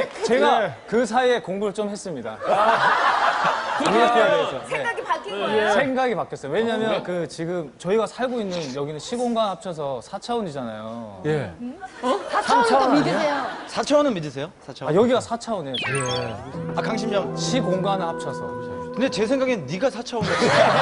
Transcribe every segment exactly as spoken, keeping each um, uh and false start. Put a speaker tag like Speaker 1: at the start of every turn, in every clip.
Speaker 1: 제가
Speaker 2: 네.
Speaker 1: 그 사이에 공부를 좀 했습니다.
Speaker 3: 그러니까 생각이 바뀐 거예요?
Speaker 1: 생각이 바뀌었어요. 왜냐면 그 지금 저희가 살고 있는 여기는 시공간 합쳐서 사 차원이잖아요.
Speaker 2: 예.
Speaker 4: 사 차원도 믿으세요.
Speaker 5: 사 차원은 믿으세요? 사 차원.
Speaker 1: 아, 여기가 사 차원이에요.
Speaker 5: 아, 강심장.
Speaker 1: 시공간을 합쳐서.
Speaker 5: 근데 제 생각엔 네가 사 차원이야.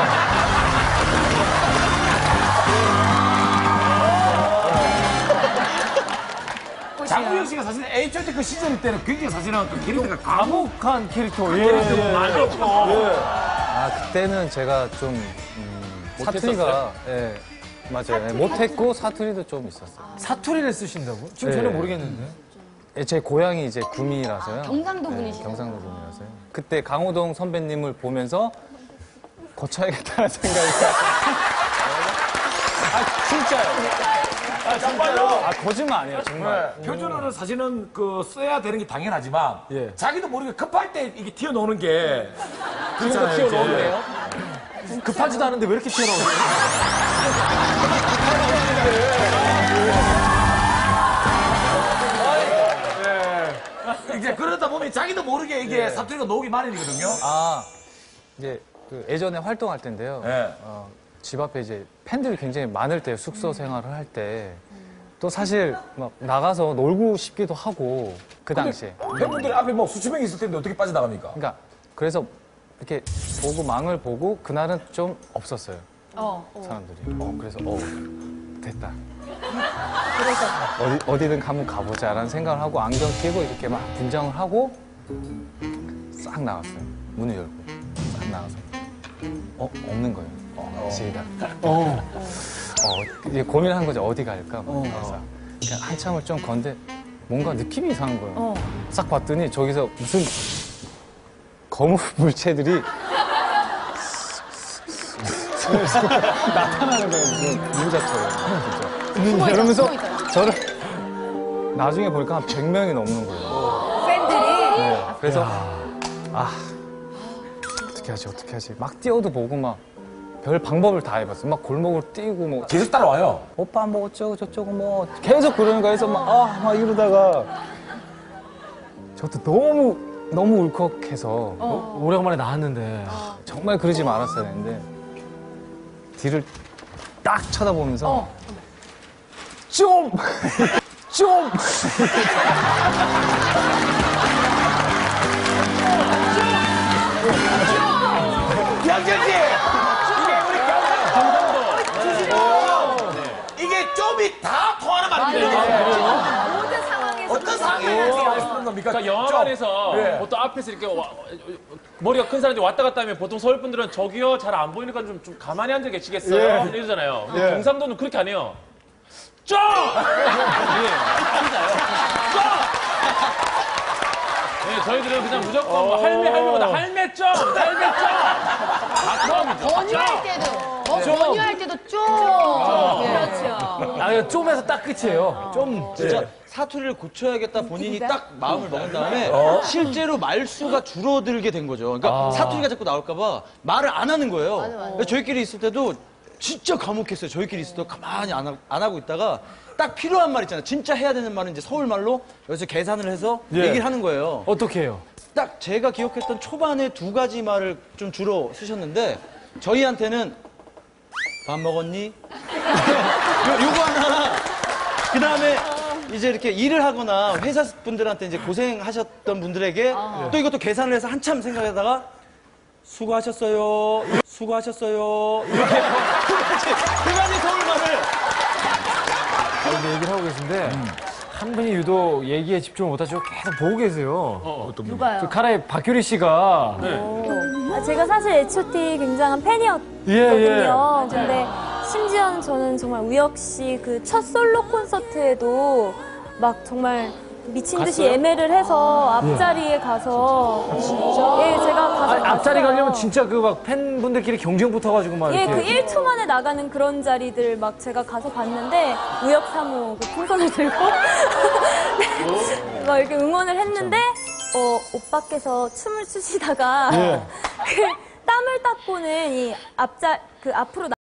Speaker 2: 장우혁 씨가 사실 에이치 오 때 그 시절 때는 굉장히 사실은 그 캐릭터가
Speaker 1: 과묵한 캐릭터. 예,
Speaker 2: 감옥
Speaker 1: 예.
Speaker 2: 많이 없고.
Speaker 1: 아, 그때는 제가 좀, 음, 사투리가, 예, 맞아요. 예, 못했고 사투리도 좀 있었어요.
Speaker 2: 사투리를 쓰신다고? 지금
Speaker 1: 네.
Speaker 2: 전혀 모르겠는데.
Speaker 1: 예, 제 고향이 이제 구미라서요.
Speaker 4: 경상도
Speaker 1: 네,
Speaker 4: 분이시죠?
Speaker 1: 경상도 분이라서요. 그때 강호동 선배님을 보면서 고쳐야겠다는 생각이. 아, 진짜요.
Speaker 2: 아, 정말로?
Speaker 1: 아, 거짓말 아니에요, 정말.
Speaker 2: 네. 표준어는 사실은 그 써야 되는 게 당연하지만
Speaker 1: 예.
Speaker 2: 자기도 모르게 급할 때 이게 튀어나오는 게 그렇잖아요. 튀어나오는데요? 급하지도 않은데 왜 이렇게 튀어나오는 거예요? 이제 그러다 보면 자기도 모르게 이게 사투리가 나오기 마련이거든요.
Speaker 1: 아, 이제 그 예전에 활동할 때인데요.
Speaker 2: 네.
Speaker 1: 어, 집 앞에 이제 팬들이 굉장히 많을 때 숙소 생활을 할 때 또 사실 막 나가서 놀고 싶기도 하고 그 당시에.
Speaker 2: 팬분들 앞에 뭐 수십 명 있을 텐데 어떻게 빠져나갑니까?
Speaker 1: 그러니까 그래서 이렇게 보고 망을 보고 그날은 좀 없었어요.
Speaker 4: 어, 어.
Speaker 1: 사람들이. 어, 그래서 어 됐다. 그래서 어디 어디든 한번 가보자라는 생각을 하고 안경 끼고 이렇게 막 분장을 하고 싹 나왔어요. 문을 열고 싹 나와서 어 없는 거예요. 어, 지가. 어. 어, 이제 고민한 거죠. 어디 갈까? 뭐. 그래서 그냥 한참을 좀 건데 뭔가 느낌이 이상한 거예요.
Speaker 4: 어.
Speaker 1: 싹 봤더니 저기서 무슨 거무 물체들이 나타나는 거예요. 무슨 닌자처럼. 진짜. 이러면서
Speaker 4: 숨어 있어요.
Speaker 1: 저를 나중에 보니까 한 백 명이 넘는 거예요.
Speaker 3: 팬들이?
Speaker 1: 네. 그래서 아 어떻게 하지 어떻게 하지 막 뛰어도 보고 막 별 방법을 다 해봤어요. 막 골목을 뛰고 뭐
Speaker 2: 계속 따라와요.
Speaker 1: 오빠 뭐 어쩌고 저쩌고 뭐 계속 그러는가 해서 막 아 막 이러다가 저도 너무 너무 울컥해서
Speaker 4: 어.
Speaker 2: 오래간만에 나왔는데.
Speaker 1: 정말 그러지 말았어야 했는데 뒤를 딱 쳐다보면서
Speaker 4: 어.
Speaker 1: 좀! 좀!
Speaker 2: 양재지! 이게 우리 경상도! 이게 좀이 다 통하는 말입니다.
Speaker 3: 모든 상황에서
Speaker 2: 어떤 상황에서 쓰는 겁니까?
Speaker 6: 그러니까 영화관에서
Speaker 2: 네.
Speaker 6: 보통 앞에서 이렇게 와- 머리가 큰 사람들이 왔다 갔다 하면 보통 서울 분들은 저기요 잘 안 보이니까 좀, 좀 가만히 앉아 계시겠어요? 이러잖아요. 근데 경상도는 그렇게 안 해요. 좀! 예, 앉아요. 좀! 네, 저희들은 그냥 무조건 뭐 할매 할매보다 할매 좀! 할매 좀! 다 처음이죠.
Speaker 4: 권유할 때도, 뭐 권유할 때도 좀.
Speaker 3: 그렇죠.
Speaker 2: 아, 이거 좀에서 딱 끝이에요. 좀.
Speaker 5: 진짜 사투리를 고쳐야겠다 본인이 딱 마음을 먹은 다음에 실제로 말수가 줄어들게 된 거죠. 그러니까 사투리가 자꾸 나올까봐 말을 안 하는 거예요. 그래서 저희끼리 있을 때도 진짜 과묵했어요. 저희끼리 있을 때 가만히 안, 하, 안 하고 있다가 딱 필요한 말 있잖아요. 진짜 해야 되는 말은 이제 서울말로 여기서 계산을 해서 얘기를 하는 거예요.
Speaker 2: 어떻게 해요?
Speaker 5: 딱 제가 기억했던 초반에 두 가지 말을 좀 주로 쓰셨는데 저희한테는 밥 먹었니? 요, 요거 하나. 그 다음에 이제 이렇게 일을 하거나 회사 분들한테 이제 고생하셨던 분들에게 또 이것도 계산을 해서 한참 생각하다가 수고하셨어요. 수고하셨어요. 이렇게 두 가지, 두 가지 서울말을.
Speaker 2: 근데 얘기를 하고 계신데 한 분이 유독 얘기에 집중을 못하시고 계속 보고 계세요. 어떤 분?
Speaker 4: 누가요?
Speaker 2: 그 카라의 박효리 씨가.
Speaker 7: 아, 제가 사실 에이치 오 티 굉장한 팬이었거든요.
Speaker 2: 예, 예.
Speaker 7: 근데 심지어는 저는 정말 우혁 씨 그 첫 솔로 콘서트에도 막 정말 미친 듯이
Speaker 6: 갔어요?
Speaker 7: 예매를 해서 앞자리에 가서 진짜? 예, 제가 가서
Speaker 2: 아니, 앞자리
Speaker 7: 봤어요.
Speaker 2: 가려면 진짜 그 막 팬분들끼리 경쟁 붙어가지고 막
Speaker 7: 예,
Speaker 2: 이렇게.
Speaker 7: 그 일 초 만에 나가는 그런 자리들 막 제가 가서 봤는데 우혁 사모 그 풍선을 들고 막 이렇게 응원을 했는데 어, 오빠께서 춤을 추시다가 그 땀을 닦고는 이 앞자 그 앞으로